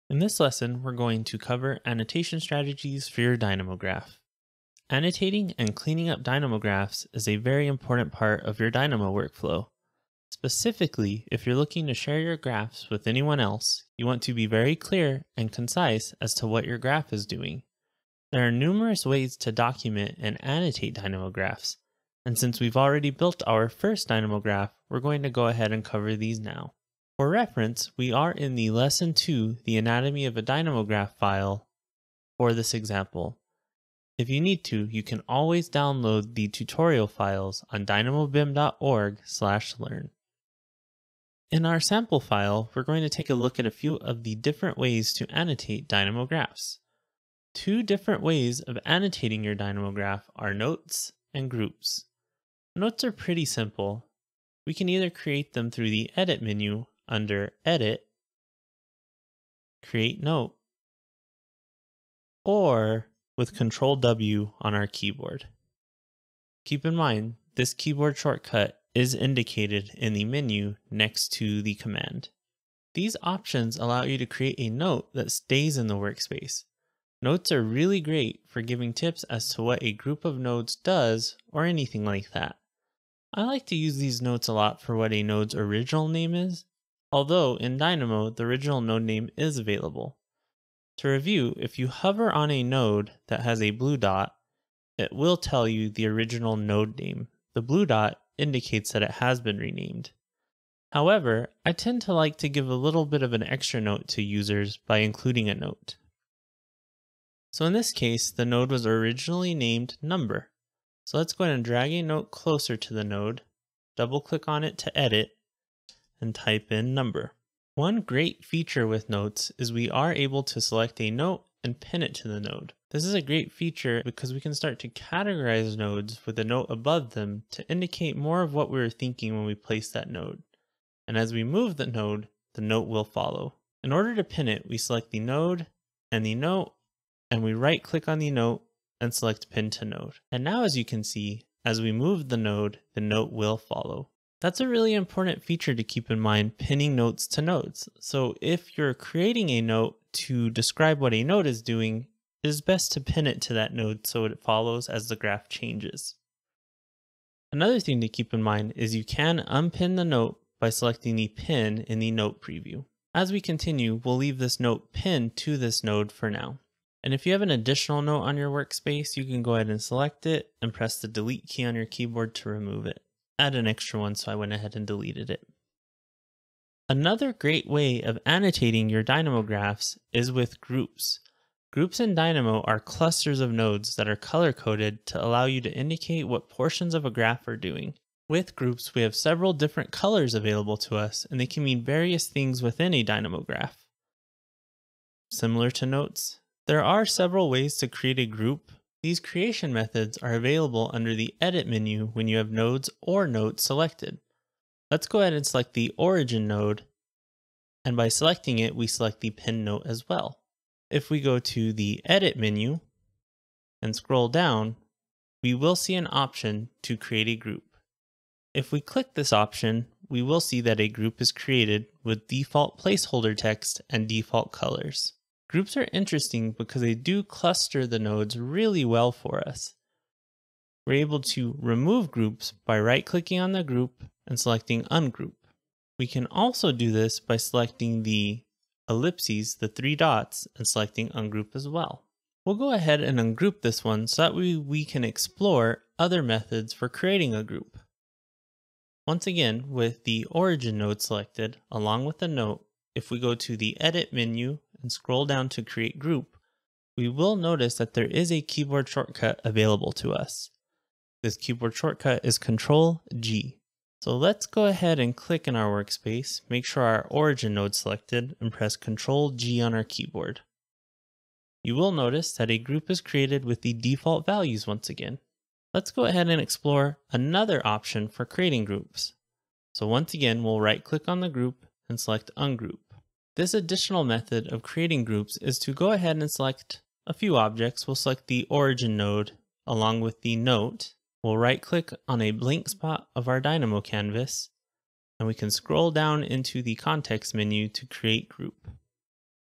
In this lesson, we're going to cover annotation strategies for your Dynamo graph. Annotating and cleaning up Dynamo graphs is a very important part of your Dynamo workflow. Specifically, if you're looking to share your graphs with anyone else, you want to be very clear and concise as to what your graph is doing. There are numerous ways to document and annotate Dynamo graphs, and since we've already built our first Dynamo graph, we're going to go ahead and cover these now. For reference, we are in the Lesson 2, the Anatomy of a Dynamo Graph file for this example. If you need to, you can always download the tutorial files on dynamobim.org/learn. In our sample file, we're going to take a look at a few of the different ways to annotate Dynamo graphs. Two different ways of annotating your Dynamo graph are notes and groups. Notes are pretty simple. We can either create them through the Edit menu under Edit, Create Note, or with Control W on our keyboard. Keep in mind, this keyboard shortcut is indicated in the menu next to the command. These options allow you to create a note that stays in the workspace. Notes are really great for giving tips as to what a group of nodes does or anything like that. I like to use these notes a lot for what a node's original name is, although in Dynamo, the original node name is available. To review, if you hover on a node that has a blue dot, it will tell you the original node name. The blue dot indicates that it has been renamed. However, I tend to like to give a little bit of an extra note to users by including a note. So in this case, the node was originally named number. So let's go ahead and drag a note closer to the node, double click on it to edit, and type in number. One great feature with notes is we are able to select a note and pin it to the node. This is a great feature because we can start to categorize nodes with a note above them to indicate more of what we were thinking when we place that node. And as we move the note will follow. In order to pin it, we select the node and the note, and we right click on the note and select pin to node. And now as you can see, as we move the note will follow. That's a really important feature to keep in mind, pinning notes to nodes. So if you're creating a note to describe what a node is doing, it is best to pin it to that node so it follows as the graph changes. Another thing to keep in mind is you can unpin the note by selecting the pin in the note preview. As we continue, we'll leave this note pinned to this node for now. And if you have an additional note on your workspace, you can go ahead and select it and press the delete key on your keyboard to remove it. Add an extra one, so I went ahead and deleted it. Another great way of annotating your Dynamo graphs is with groups. Groups in Dynamo are clusters of nodes that are color-coded to allow you to indicate what portions of a graph are doing. With groups, we have several different colors available to us, and they can mean various things within a Dynamo graph. Similar to notes, there are several ways to create a group. These creation methods are available under the Edit menu when you have nodes or notes selected. Let's go ahead and select the origin node, and by selecting it, we select the pin note as well. If we go to the Edit menu and scroll down, we will see an option to create a group. If we click this option, we will see that a group is created with default placeholder text and default colors. Groups are interesting because they do cluster the nodes really well for us. We're able to remove groups by right-clicking on the group and selecting Ungroup. We can also do this by selecting the ellipses, the three dots, and selecting Ungroup as well. We'll go ahead and ungroup this one so that we can explore other methods for creating a group. Once again, with the origin node selected, along with the note, if we go to the Edit menu and scroll down to Create Group, we will notice that there is a keyboard shortcut available to us. This keyboard shortcut is Control G. So let's go ahead and click in our workspace, make sure our origin node selected, and press Control G on our keyboard. You will notice that a group is created with the default values once again. Let's go ahead and explore another option for creating groups. So once again, we'll right-click on the group and select Ungroup. This additional method of creating groups is to go ahead and select a few objects. We'll select the origin node along with the note. We'll right-click on a blank spot of our Dynamo canvas, and we can scroll down into the context menu to create group.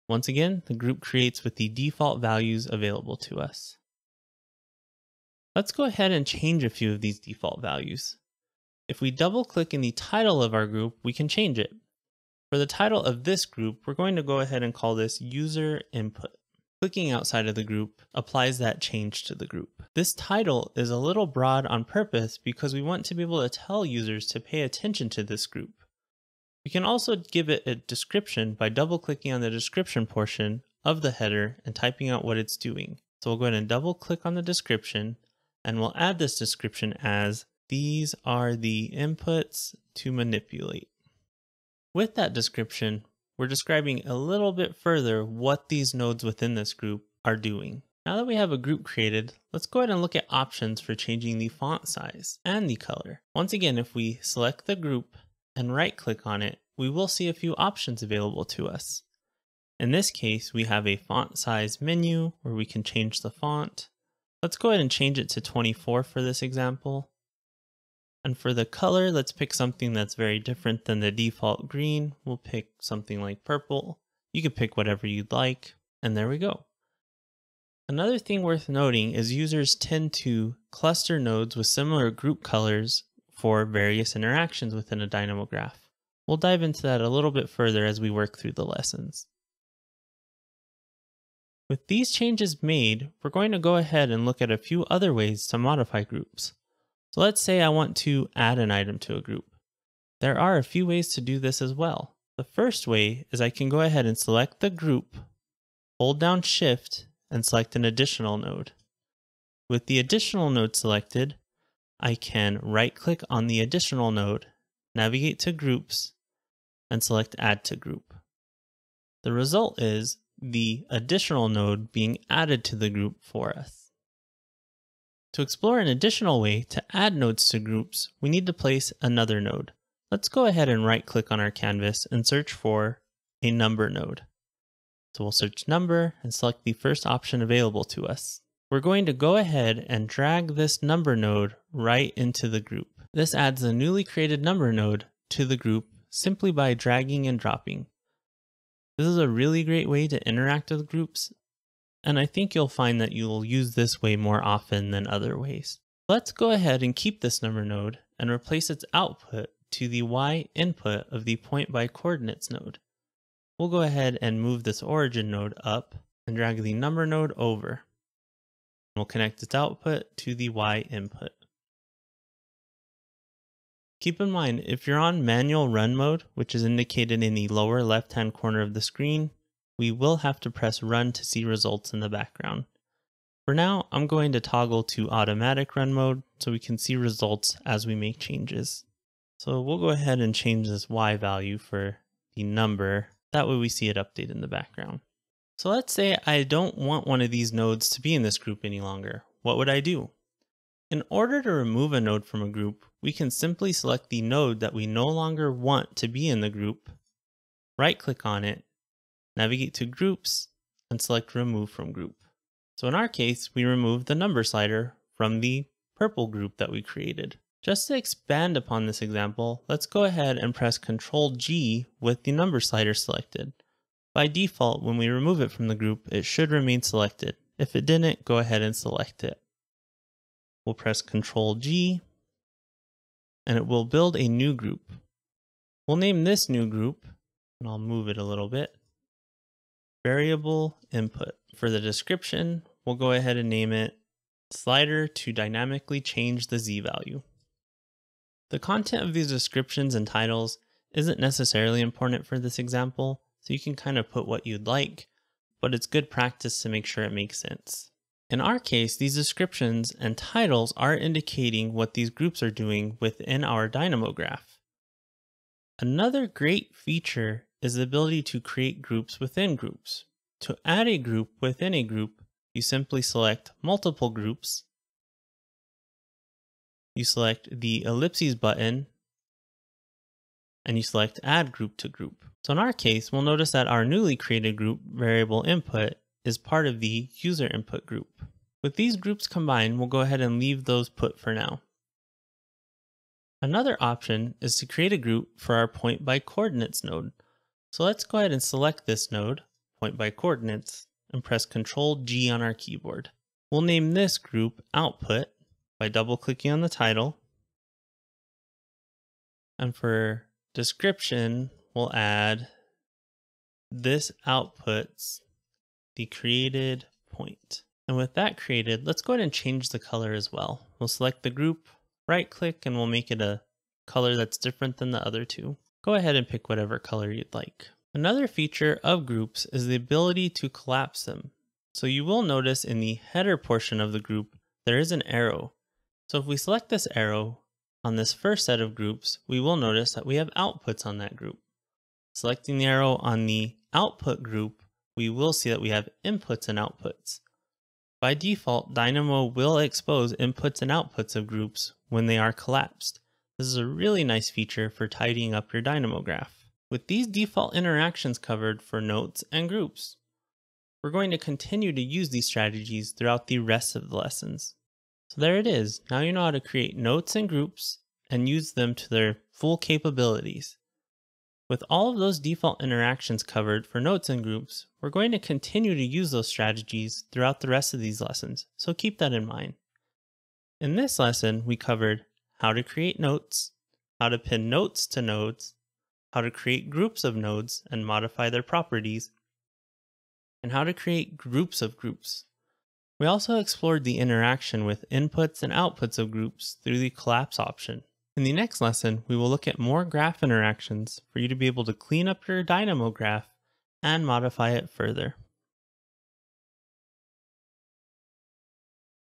Once again, the group creates with the default values available to us. Let's go ahead and change a few of these default values. If we double click in the title of our group, we can change it. For the title of this group, we're going to go ahead and call this user input. Clicking outside of the group applies that change to the group. This title is a little broad on purpose because we want to be able to tell users to pay attention to this group. We can also give it a description by double clicking on the description portion of the header and typing out what it's doing. So we'll go ahead and double click on the description and we'll add this description as these are the inputs to manipulate. With that description, we're describing a little bit further what these nodes within this group are doing. Now that we have a group created, let's go ahead and look at options for changing the font size and the color. Once again, if we select the group and right click on it, we will see a few options available to us. In this case, we have a font size menu where we can change the font. Let's go ahead and change it to 24 for this example. And for the color, let's pick something that's very different than the default green. We'll pick something like purple. You can pick whatever you'd like, and there we go. Another thing worth noting is users tend to cluster nodes with similar group colors for various interactions within a Dynamo graph. We'll dive into that a little bit further as we work through the lessons. With these changes made, we're going to go ahead and look at a few other ways to modify groups. So let's say I want to add an item to a group. There are a few ways to do this as well. The first way is I can go ahead and select the group, hold down Shift, and select an additional node. With the additional node selected, I can right-click on the additional node, navigate to Groups, and select Add to Group. The result is the additional node being added to the group for us. To explore an additional way to add nodes to groups, we need to place another node. Let's go ahead and right-click on our canvas and search for a number node. So we'll search number and select the first option available to us. We're going to go ahead and drag this number node right into the group. This adds a newly created number node to the group simply by dragging and dropping. This is a really great way to interact with groups, and I think you'll find that you'll use this way more often than other ways. Let's go ahead and keep this number node and replace its output to the Y input of the point by coordinates node. We'll go ahead and move this origin node up and drag the number node over. We'll connect its output to the Y input. Keep in mind, if you're on manual run mode, which is indicated in the lower left-hand corner of the screen, we will have to press run to see results in the background. For now, I'm going to toggle to automatic run mode so we can see results as we make changes. So we'll go ahead and change this Y value for the number. That way we see it update in the background. So let's say I don't want one of these nodes to be in this group any longer. What would I do? In order to remove a node from a group, we can simply select the node that we no longer want to be in the group, right-click on it, navigate to Groups, and select Remove from Group. So in our case, we removed the number slider from the purple group that we created. Just to expand upon this example, let's go ahead and press Ctrl G with the number slider selected. By default, when we remove it from the group, it should remain selected. If it didn't, go ahead and select it. We'll press Ctrl G, and it will build a new group. We'll name this new group, and I'll move it a little bit, Variable Input. For the description, we'll go ahead and name it Slider to dynamically change the Z value. The content of these descriptions and titles isn't necessarily important for this example, so you can kind of put what you'd like, but it's good practice to make sure it makes sense. In our case, these descriptions and titles are indicating what these groups are doing within our Dynamo graph. Another great feature is the ability to create groups within groups. To add a group within a group, you simply select multiple groups. You select the ellipses button, and you select Add Group to Group. So in our case, we'll notice that our newly created group, Variable Input, is part of the User Input group. With these groups combined, we'll go ahead and leave those put for now. Another option is to create a group for our point by coordinates node. So let's go ahead and select this node, point by coordinates and press Ctrl G on our keyboard. We'll name this group Output by double-clicking on the title. And for description, we'll add this outputs the created point. And with that created, let's go ahead and change the color as well. We'll select the group, right-click, and we'll make it a color that's different than the other two. Go ahead and pick whatever color you'd like. Another feature of groups is the ability to collapse them. So you will notice in the header portion of the group, there is an arrow. So if we select this arrow on this first set of groups, we will notice that we have outputs on that group. Selecting the arrow on the output group, we will see that we have inputs and outputs. By default, Dynamo will expose inputs and outputs of groups when they are collapsed. This is a really nice feature for tidying up your Dynamo graph. With these default interactions covered for notes and groups, we're going to continue to use these strategies throughout the rest of the lessons. So there it is. Now you know how to create notes and groups and use them to their full capabilities. With all of those default interactions covered for notes and groups, we're going to continue to use those strategies throughout the rest of these lessons, so keep that in mind. In this lesson, we covered how to create notes, how to pin notes to nodes, how to create groups of nodes and modify their properties, and how to create groups of groups. We also explored the interaction with inputs and outputs of groups through the collapse option. In the next lesson, we will look at more graph interactions for you to be able to clean up your Dynamo graph and modify it further.